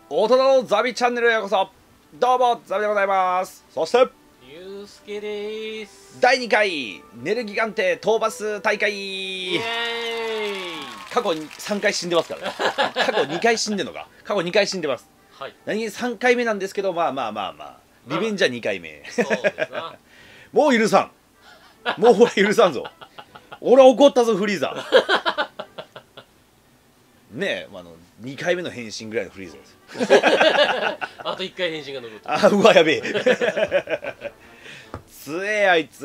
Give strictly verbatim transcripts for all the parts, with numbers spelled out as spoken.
大人のザビチャンネルへようこそ。どうもザビでございます。そしてゆうすけです。 だいにかいネルギガンテ討伐大会。 イエーイ。 過去にさんかい死んでますからね。過去にかい死んでんのか。過去にかい死んでます。 はい。 何気さんかいめなんですけど、まあまあまあまあリベンジはにかいめ。 そうですな。 もう許さん。もう俺許さんぞ。俺は怒ったぞフリーザ。ねえ、あのにかいめの変身ぐらいのフリーザです。 あといっかい変身が残る。 あ、うわやべえ。つえあいつ。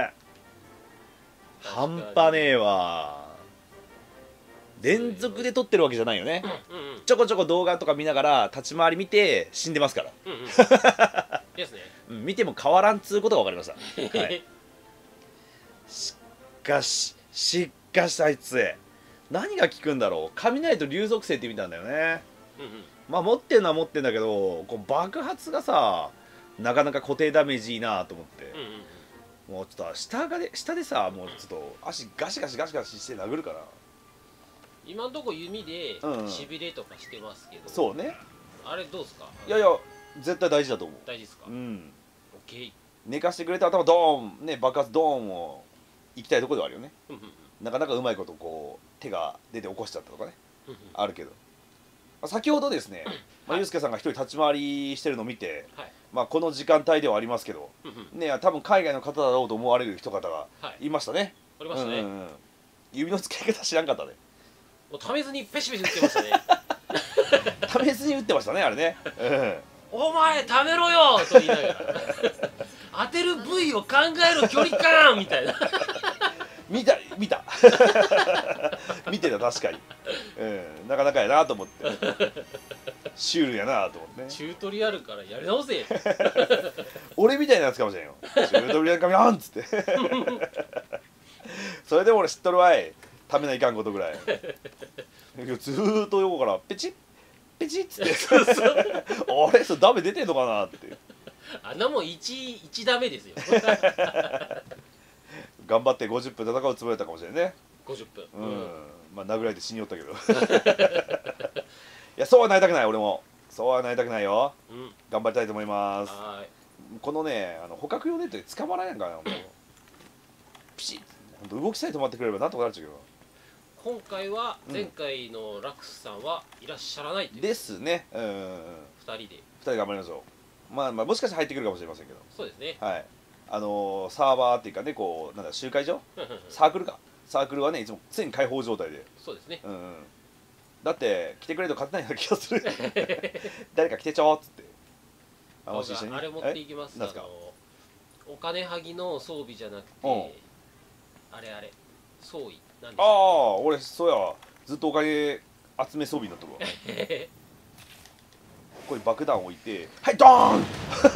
半端ねえわ。連続で撮ってるわけじゃないよね。 うんうん。 ちょこちょこ動画とか見ながら立ち回り見て死んでますから。 うんうん。ですね。 うん、見ても変わらんつうことが分かりました。はい、しかししかしあいつ何が効くんだろう。雷と竜属性って見たんだよね。 うんうん。 まあ持ってんのは持ってんだけど、こう爆発がさなかなか固定ダメージいいなと思って、 うんうんうん。 もうちょっと下がで下でさもうちょっと足ガシガシガシガシして殴るから。 今んとこ弓でうんしびれとかしてますけど、 そうね。 あれどうすか。 いやいや絶対大事だと思う。 大事ですか。 うん、 オッケー。 寝かしてくれた頭ドーンね、爆発ドーンを行きたいところではあるよね。 うんうんうん。 なかなかうまいことこう手が出て起こしちゃったとかねうんうん。 あるけど、まあ先ほどですね、まあ、ゆうすけさんが一人立ち回りしてるのを見て、 はい。 まあ、この時間帯ではありますけど、 うんうん。 ね、多分海外の方だろうと思われる人方がはい。 いましたね。 ありましたね。 うんうんうん、指の付け方知らんかったね。 もうためずにペシペシ打ってましたね。 試しに打ってましたねあれね。うん、 お前ためろよと言いながら当てる部位を考えろ距離感みたいな。 見た見た見てた確かに、うん、なかなかやなと思ってシュールやなと思ってね。 チュートリアルからやり直せ。 俺みたいなやつかもしれんよ。チュートリアルカミランっつってそれでも俺知っとるわい、ためないかんことぐらい。ずーっと横からペチッペチッっつってあれそれダメ出てんのかなって。 あんなもん 1, 1ダメですよ。 頑張ってごじゅっぷん戦うつもりだったかもしれんね。 ごじゅっぷん。 うん、うん、まあ殴られて死によったけどいやそうはなりたくない。俺もそうはなりたくないよ。 うん、 頑張りたいと思います。 はい。 このねあの捕獲用ネットで捕まらんやんかな。もうピシッほんと動きさえ止まってくれればなんとかなっちゃうけど。 今回は前回のラクスさんはいらっしゃらないという、 ですね。うんうんうん、 ふたりでふたり頑張りましょう。まあまあもしかしたら入ってくるかもしれませんけど。 そうですね。 はい、あのー、サーバーっていうかね、こうなんだ集会所サークルかサークルはねいつも常に開放状態で。 そうですね。 うん、うん、だって来てくれると勝てないような気がする誰か来てちょーっつってあもし一緒にあれ持っていきます。 なんすか。 あのお金はぎの装備じゃなくうんてあれあれ装備なんでああ俺そうやわ、ずっとお金集め装備になったわここに爆弾置いてはいドーン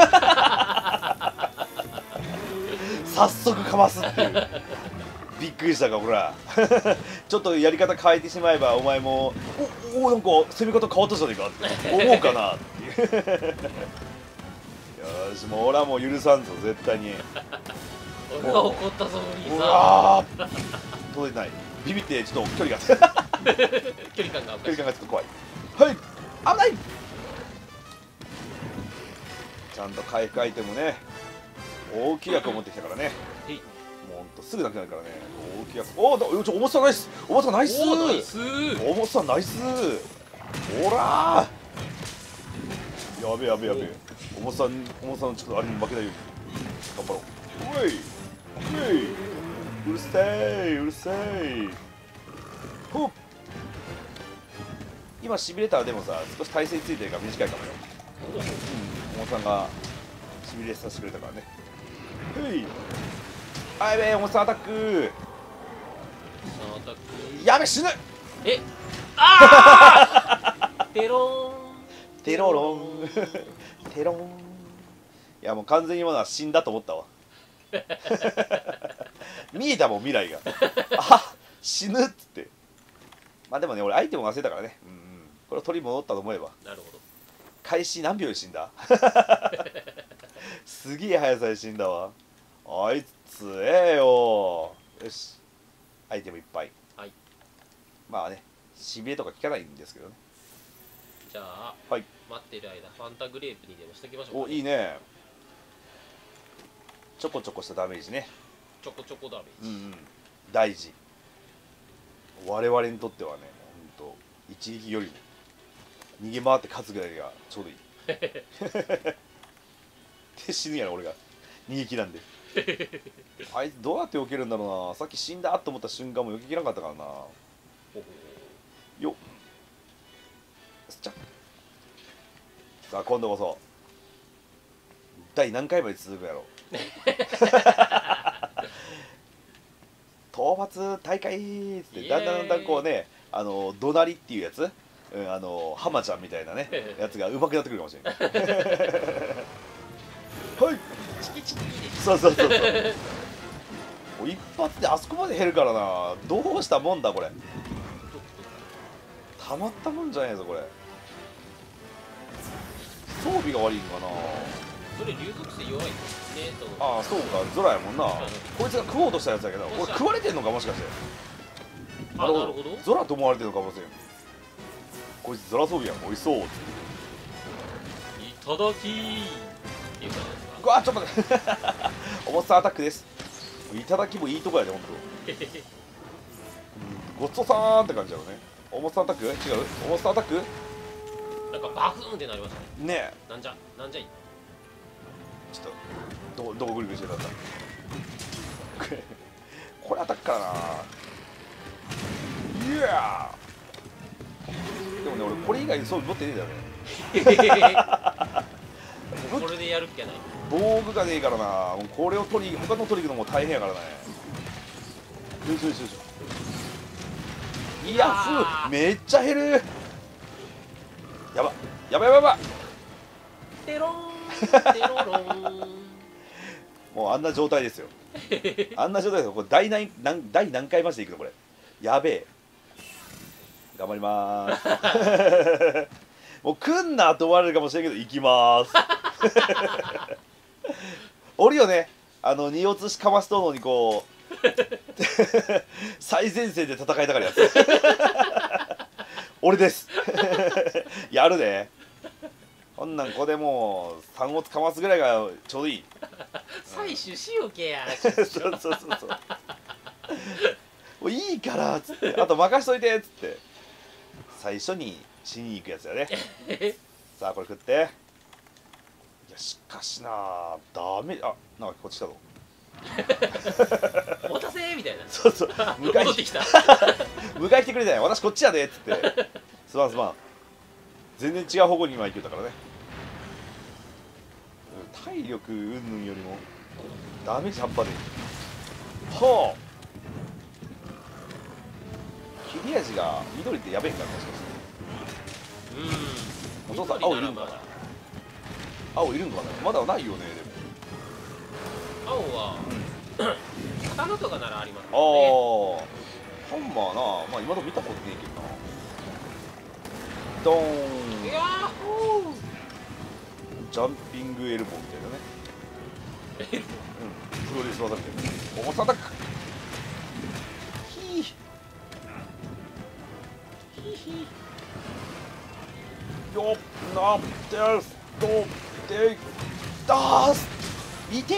早速かますっていう。びっくりしたかほらちょっとやり方変えてしまえばお前もおおなんか攻め方変わったじゃねえかって思うかなっていうよしもう俺はもう許さんぞ絶対に。 俺が怒ったぞフリーうザわー届いてない。ビビってちょっと距離が距離感がおか距し離い。 感がちょっと怖い。はい危ない。ちゃんと回復アイテムね大きい役を持ってきたからね。 はい。 もうほんとすぐなくなるからね大きい役。おおちょ重さナイス重さナイスおーナイスー。 重さナイスほらーやべえやべえやべえ重さ重さのちょっとあれに負けないように頑張ろう。おいういうるせえうるせえほっ。今しびれたらでもさ少し体勢ついてるから短いかもよ。うん重さんがしびれさせてくれたからね。へいあやべえ重さアタックさあアタックやべ死ぬ。 えああテローンテロロンテロン。いやもう完全に今のは死んだと思ったわ見えたもん未来があ死ぬっつって。まあでもね俺アイテム忘れたからね、うん、うん、これを取り戻ったと思えば。 なるほど。 開始何秒で死んだすげえ速さで死んだわあいつええよ。よしアイテムいっぱい。 はい。 まあねしびれとか効かないんですけどね。 じゃあ、 はい、 待ってる間ファンタグレープにでもしときましょうか、 おいいね。ちょこちょこしたダメージね。 ちょこちょこダメージ、 うんうん、大事。我々にとってはね、ほんと一撃よりも逃げ回って勝つぐらいがちょうどいいで死ぬやろ俺が逃げ切らんであいつどうやって避けるんだろうな。さっき死んだと思った瞬間も避けきらなかったからな。よっすっちゃ。さあ今度こそ第何回まで続くやろ討伐大会っつってだんだんだんだんこうね、あの怒鳴りっていうやつ、うん、あの浜ちゃんみたいなねやつが上手くなってくるかもしれないはいチキチキでそうそうそうそうもう一発であそこまで減るからな。どうしたもんだこれ。たまったもんじゃないぞこれ。装備が悪いんかな。 それ竜属性弱いねと思う。 ああそうかゾラやもんなこいつが食おうとしたやつだけど俺食われてんのかもしかして。 あ、なるほど。 ゾラと思われてるのかもしれん。こいつゾラ装備やん。おいしそうっつっていただきーっていう感じですか。 うわちょっと待って重さアタックです。いただきもいいとこやでほんとごちそうさーんって感じだろうね。重さアタック違う重さアタックなんかバフーンってなりましたね。 ねえなんじゃなんじゃい。 ちょっとどどこグリグリしてくださいこれアタックからないやーでもね俺これ以外に装備持ってねえんだよねこれでやるっきゃない。 防具がねえからな。もうこれを取り他の取り行くのも大変やからね。よいしょよいしょよいしょ。いやふめっちゃ減る。やばやばやばやばテローンテロローンもうあんな状態ですよあんな状態ですよ。これ第何何第何回マジでいくのこれ。やべえ頑張りまーすもう来んなと思われるかもしれんけど行きまーすおるよねあの二落としかますとのにこう最前線で戦いたがるやつ俺ですやるでこんなんここでもう三落かますぐらいがちょうどいい採取しよけやそうそうそうそうもういいからっつってあと任しといてっつって最初に死にに行くやつやねさあこれ食って。いやしかしなダメあなんかこっち来たぞ持たせーみたいな。 そうそう迎え戻ってきた迎え来てくれたよ私こっちやでっつってすまんすまん全然違う方向に今行けたからね。体力云々よりもダメージ半端ねえ。はあ切れ味が緑ってやべえんかもしかして。 うんお父さん青いるんかな。青いるんかな。まだないよねでも。 青は、うん、刀とかならありますああね。 ハンマーなまあ今のとこ見たことねえけどな。ドーンいやーほージャンピングエルボーみたいなね。うんプロレス技みたいな重さアタックヒーヒーヒーよっなってすとってダースいてー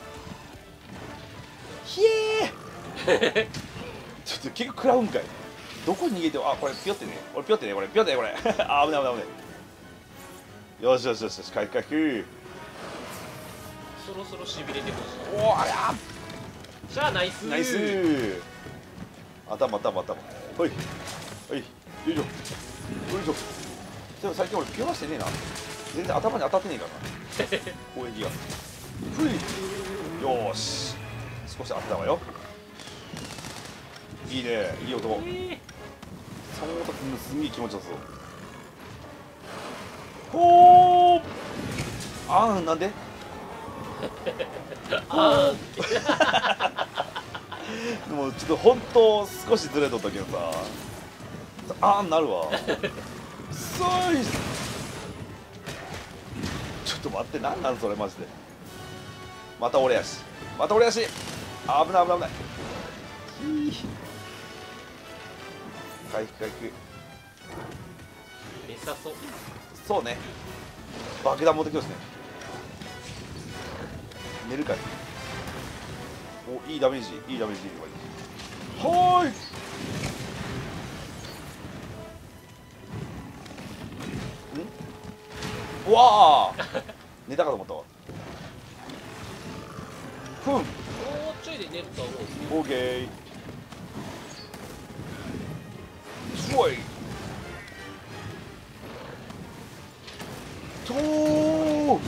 ひえーちょっと結局食らうんかい。どこに逃げてもあこれピョってね俺ピョってねこれピョってねこれあ危ない危ない危ない。よしよしよしよし回復回復。 そろそろしびれてほしい。 おおありゃじゃあナイスーナイスー頭頭頭ほいほいよいしょよいしょ。でも最近俺ピョらしてねえな全然頭に当たってねえからな攻撃がふいよーし少し当てたわよ。いいねいい音。その音すんげえ気持ちよさそうほーあーなんであでもちょっと本当少しずれとったけどさあーなるわそいちょっと待ってなんなんそれマジで。また俺やしまた俺やしあ危ない危ない危ないひー回復回復めさそう。 そうね、爆弾持ってきますね。寝るかい。お、いいダメージ、いいダメージ、いいダメージ。はーい。ん、うわあ寝たかと思ったわ。ふん、 もうちょいで寝るとは思うんですけど。 オーケー。すごいとー、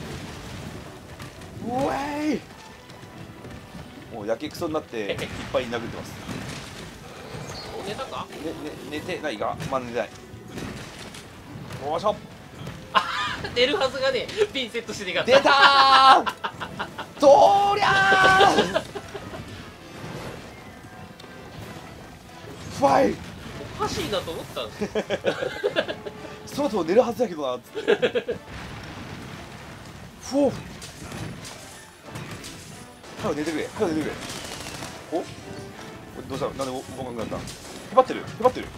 うえい。もうやけくそになっていっぱい殴ってます。 もう寝たか？ ね、ね、寝てないが、まだ寝てない。よいしょ。 寝るはずがね、ピンセットしてねかった。 出たーそりゃーファイおかしいなと思ったんですよ。 そろそろ寝るはずだけどなっつってふお早く寝てくれ早く寝てくれ。お、これどうしたの、なんで動かなくなった。へばってるへばってる。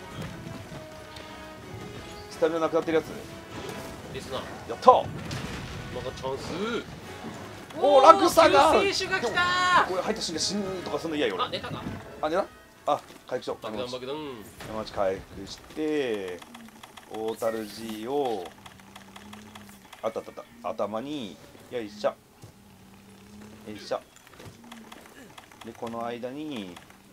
スタミナなくなってるやつですな。 やったー。 またチャンス。 おー、落差が救世主が来たー。 これ入った瞬間死ぬとかそんな嫌よ俺。 あ、寝たか。 あ、寝た。あ、回復しよう。 爆弾爆弾。 山内回復して大樽 G をあったあったあった頭によいしょよいしょで、この間に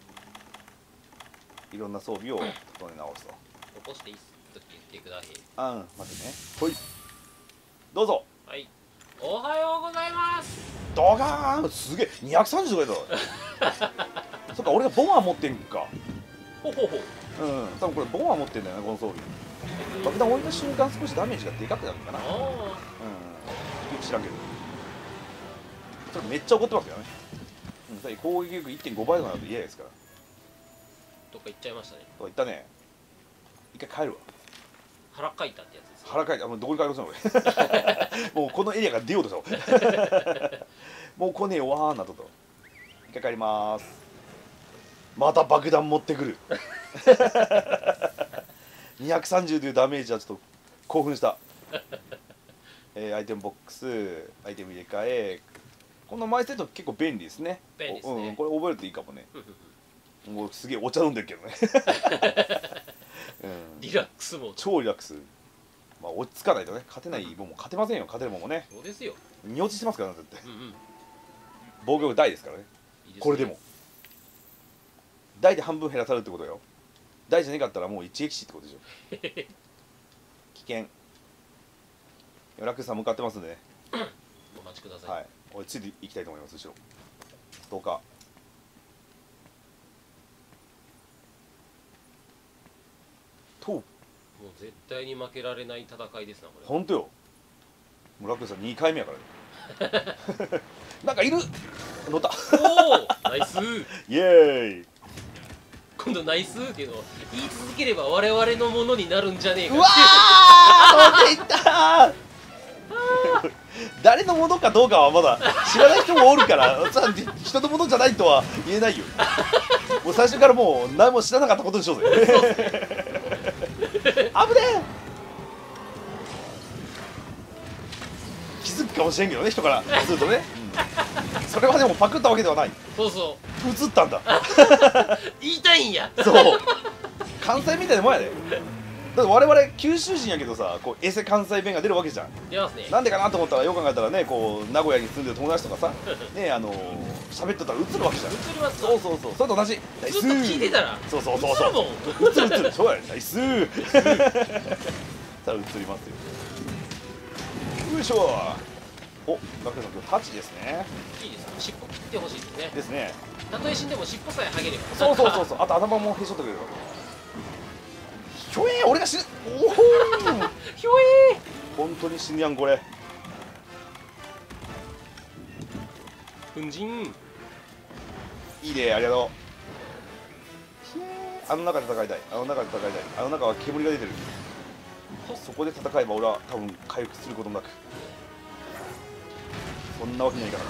いろんな装備を整え直すと。 起こしていいっすと言ってください。 あん、待ってね。ほい、どうぞ。 はい。おはようございます。 ドガーン、すげえにひゃくさんじゅうとかやぞそっか、俺がボマー持ってんか。 ほほほ。 うん、多分これボマー持ってんだよね、この装備。爆弾置いた瞬間少しダメージがでかくなるのかな。うん、 あよく知らんけどそれめっちゃ怒ってますよね。うん、さっき攻撃力 いってんご 倍とかなると嫌ですから。 あ、どっか行っちゃいましたね。 と言ったね。一回帰るわ。 腹かいたってやつです。 腹かいて、あ、もうどこに帰ろうとしたの俺もうこのエリアから出ようとしたもう来ねえわーなとと。一回帰りまーす。また爆弾持ってくるにひゃくさんじゅうというダメージはちょっと興奮したえー、アイテムボックス、アイテム入れ替え。このマイセット結構便利ですね。 便利ですね。 うん、これ覚えるといいかもね。もうすげえお茶飲んでるけどね、うん、 リラックスモード。 超リラックス。まあ落ち着かないとね勝てないもんも勝てませんよ。勝てるもんもねそうですよ。 に落ちしてますからね。だってうんうん。 防御力大ですからね。 いいですね。 これでも大で半分減らされるってことよ。大じゃなかったらもう一撃死ってことでしょ危険。ラックスさん向かってますんでねお待ちください。 はい、俺ついていきたいと思います。後ろストーカーともう絶対に負けられない戦いですなこれ。 ほんとよ。もうラックスさんにかいめやからねなんかいる乗ったおおナイス。 イエーイ。 今度ナイスっていうのを言い続ければ我々のものになるんじゃねえかうわー飛んでいったー誰のものかどうかはまだ知らない人もおるからさ人のものじゃないとは言えないよ。もう最初からもう何も知らなかったことでしょうぜ危ねえ。気づくかもしれんけどね人からするとね、うん、それはでもパクったわけではない。 そうそ映ったんだう言いたいんや。 そう関西みたいなもんやで。だって我々九州人やけどさ、こうエセ関西弁が出るわけじゃん。 出ますね。 なんでかなと思ったらよく考えたらね、こう名古屋に住んでる友達とかさね、あの喋ってたら映るわけじゃん。 映ります。 そうそうそう、それと同じ。ナイスずっと聞いてたらそうそうそうそう映るもん。 映る映る、そうやね、ナイスーさあ映りますよ。よいしょ。お、ラクさん今日タッチですね。 いいですね。尻尾切ってほしいですね。 ですね。 たとえ死んでも尻尾さえ剥げれば。 そうそうそうそう、あと頭もへし折ってくれるわけ。ひょえー、俺が死ぬ。おおひょえ本当に死ぬやんこれ。 ー粉塵。 いいね、ありがとう。あの中で戦いたい、あの中で戦いたい、あの中は煙が出てる。そこで戦えば俺は多分回復することもなく、そんなわけにはいかない。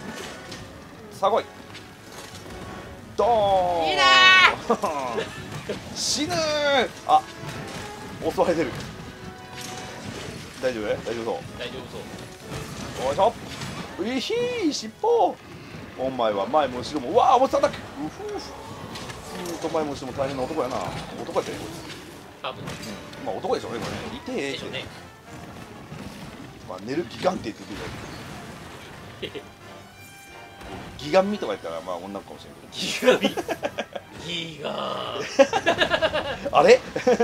さあ来い。ドーン。 いいな死ぬー。あ、襲われてる。大丈夫？大丈夫そう。 大丈夫そう。 よいしょ。ういひー、尻尾。お前は前も後ろも、うわあ、もう叩く。うふうふ。うんと前も後ろも大変な男やな。男やったよこいつ。 多分。 うん、まあ男でしょうねこれね。いてええって。 でしょうね。 まあ寝るギガンテって言ってるけど。ギガンミとか言ったらまあ女の子かもしれんけど。 ギガミ。ギガー。 あれ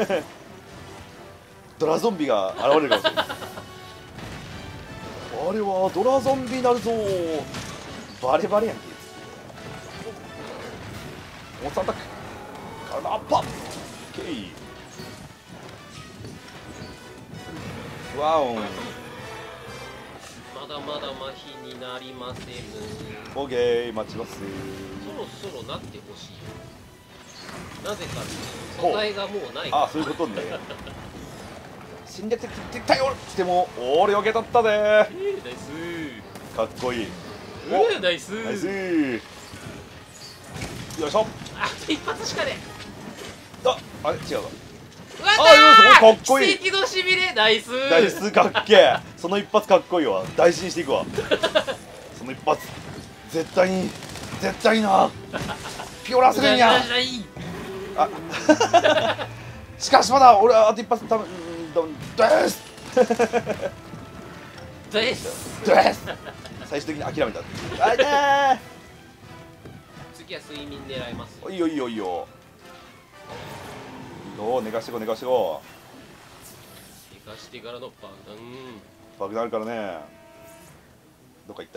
ドラゾンビが現れるかもしれない。あれはドラゾンビになるぞー。バレバレやんけ。モンスターアタック。体アッパー。ケイ。ワオン。 まだまだ麻痺になりません。 オーケー、待ちます。 そろそろなってほしい。なぜか素材がもうない。 ああ、そういうことね。侵略的敵対をしても俺を受け取ったぜー。 えー、ナイスかっこいい。 ー。えー、ナイスー。 ナイスー。よいしょ。 あと一発しかね。 あ、あれ違うわ。 うわあ、かっこいい。 奇跡のしびれ。ナイスー。 ナイス、かっけえ。その一発かっこいいわ。大事にしていくわ。その一発絶対に絶対にな。ピオラスレンや。あしかしまだ俺はあと一発たぶんですですです最終的に諦めた。あいた次は睡眠狙いますよ。 ー。いいよいいよいいよ。おお、寝かしてこ寝かしてこ。 寝かしてからの爆弾。 爆弾あるからね。どっか行った。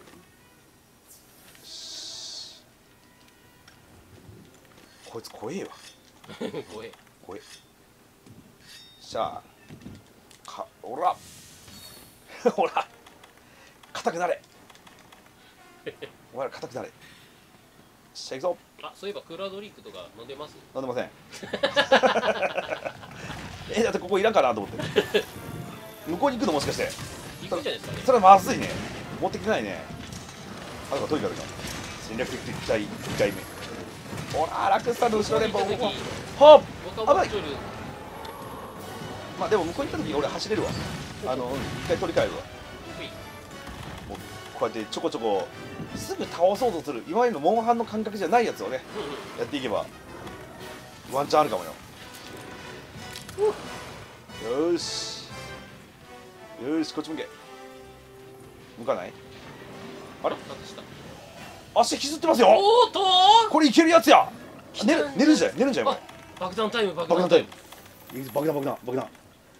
こいつ怖えわ。 怖え。 怖え。しゃあかおらほら硬くなれ。お前ら硬くなれ。しゃ、行くぞ。 あ、そういえばクーラードリンクとか飲んでます？ 飲んでません。え、だってここいらんかなと思って。向こうに行くのもしかして。 行くんじゃないですかね。 それはまずいね。持ってきてないね。あとかとにかく戦略的敵対いっかいめ。ほらラクスタの後ろでボーン。ホップ。危ない。まあでも向こう行った時俺走れるわ。あの一回取り替えるわ。もうこうやってちょこちょこすぐ倒そうとする今までのモンハンの感覚じゃないやつをねやっていけばワンチャンあるかもよ。よーしよーし、こっち向け。向かない。あれ足引きずってますよ。 おーとーこれいけるやつや。寝る寝るんじゃない寝るんじゃないこ爆弾タイム爆れ。爆弾タ弾タイイム。 ム。 爆弾爆弾爆弾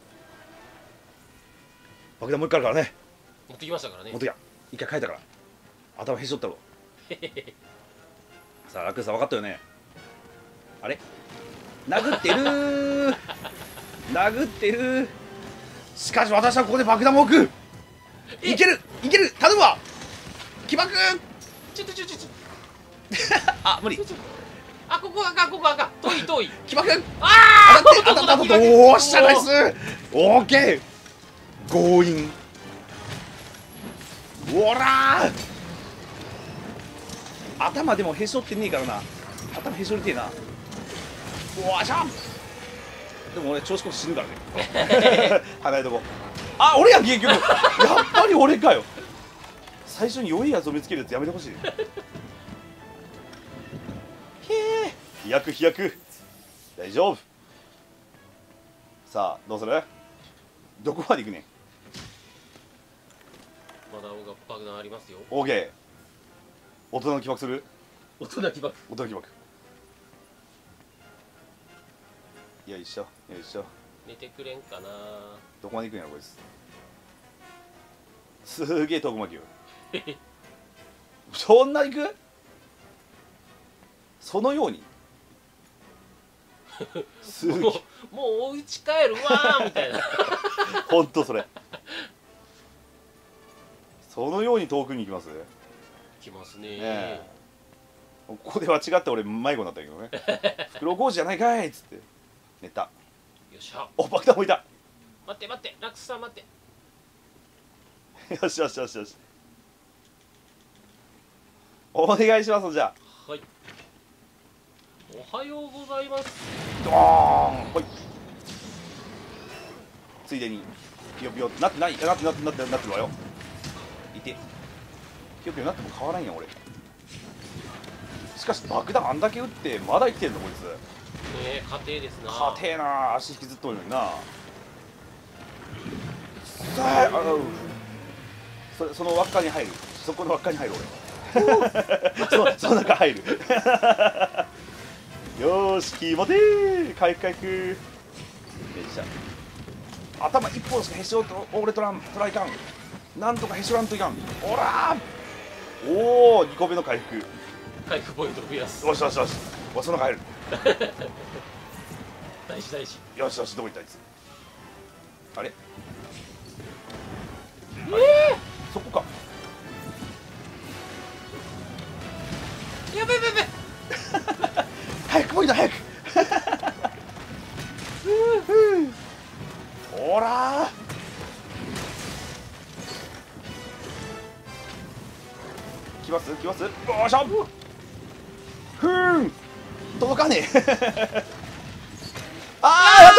爆弾もう一回あるからね。 持ってきましたからね。 持ってきた。一回書いたから頭へし折ったろ。さあラクーさん分かったよね。あれ殴ってるー殴ってるー。しかし私はここで爆弾を置く。いけるいける頼むわ。起爆。 ちょっとちょっとちょっあ、無理。 とあ、ここあかんここあかん遠い遠い。 起爆。 あ当たって当たって当たっておーっしゃナイス。オーケー強引。おらー頭でもへし折ってねえからな。頭へし折りてえな。おわしゃん。でも俺調子こそ死ぬからね。離れとこ。あ、俺や結局。やっぱり俺かよ。最初に弱いやつを見つけるやつやめてほしい。へえ。飛躍飛躍。大丈夫。さあどうする？どこまで行くねん。 まだ僕が爆弾ありますよ。 オーケー。大人の起爆する？ 大人起爆。 大人の起爆。よいしょよいしょ。 寝てくれんかな。 どこまで行くんやろこいつ。すげえ遠くまで行く。そんな行く？そのようにすげえ。 もうもうお家帰るわーみたいな。 ほんとそれ。そのように遠くに行きます。 来ますねー。 ねえここでは違って俺迷子になったけどね。袋小路じゃないかいっつって寝た。 よっしゃ。 お、爆弾置いた。 待って待ってラクスさん待って。 よしよしよしよし。お願いしますじゃあ。 はい。 おはようございます。 ドーンほい。ついでにピヨピヨなってないなってなってなってなってるわよ。いてピヨピヨなっても変わらんやん俺。しかし爆弾あんだけ撃ってまだ生きてんのこいつ。 ねえ、家庭ですな。 硬えな、足引きずっとるのにな。さあ、あのそその輪っかに入る、そこの輪っかに入る俺。そのその中入る。よーし気持ちいい、回復回復。よいしょ。頭一本しかへし折と俺とらんトライかん。なんとかへし折らんといかん。おらー、おおにこめの回復。 回復ポイントを増やす。 よしよしよし、おその中入る。 大事大事。 よしよし、どこ行ったあいつ。あれ、 ええそこか。 ー、やべやべやべ。 早くポイント早く。ほらー、来ます来ます。よっしゃ、ふーん、届かねえ。あー、や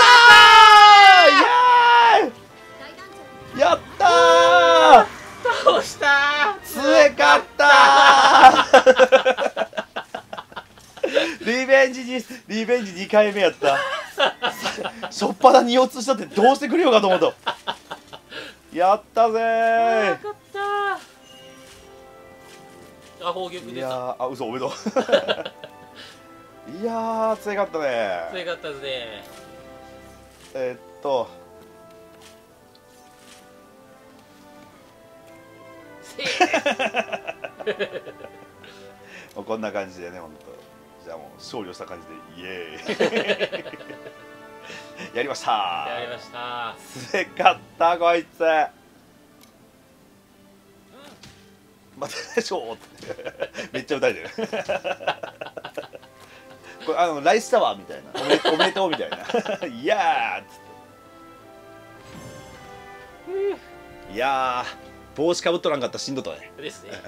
ったー、イエーイ、やったー、 倒したー。 強かったー。リベンジにリベンジにかいめやった。しょっぱなに落つしたってどうしてくれようかと思った。やったぜー。 よかったー。あ、砲撃い出た。 やー、あ、嘘、おめでとう。いやー、強かったね。 強かったですね。 えー、っとせー。 もうこんな感じでね、ほんと。じゃあもう勝利をした感じでイエーイ。やりましたー。 やりました。 強かったこいつ。待ってでしょってめっちゃ歌えてる。これあのライスタワーみたいな、おめでおめでとうみたいな。いやーっつって。いやー、帽子かぶっとらんかったらしんどったね。 ですね。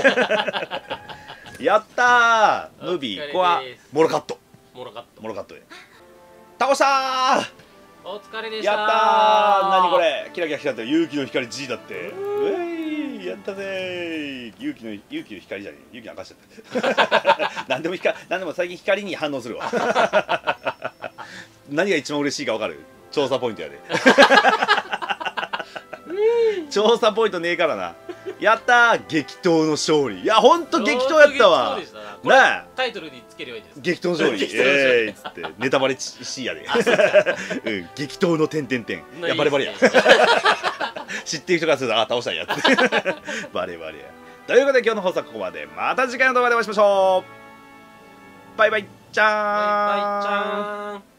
やったー、ムービー、 お疲れですここはモロカット、 モロカット。 モロカットで倒したー。 お疲れでしたー。 やったー、何これ、キラキラ光ってる勇気の光 G だって。うえい、やったぜー。勇気の勇気の光じゃねえ、勇気の証しちゃった。何でも光、何でも最近光に反応するわ。何が一番嬉しいか分かる？調査ポイントやで。調査ポイントねえからな。やったー、激闘の勝利。いや、ほんと激闘やったわ。なあ、 タイトルにつければいいんです。 激闘の勝利。 激闘の勝利えーいっつってネタバレしやで。うん、激闘の点々点。いや、バレバレや。知ってる人からすると、あ、倒したんやって。バレバレや。ということで今日の放送はここまで。また次回の動画でお会いしましょう。バイバイ、じゃーん。 バイバイちゃーん。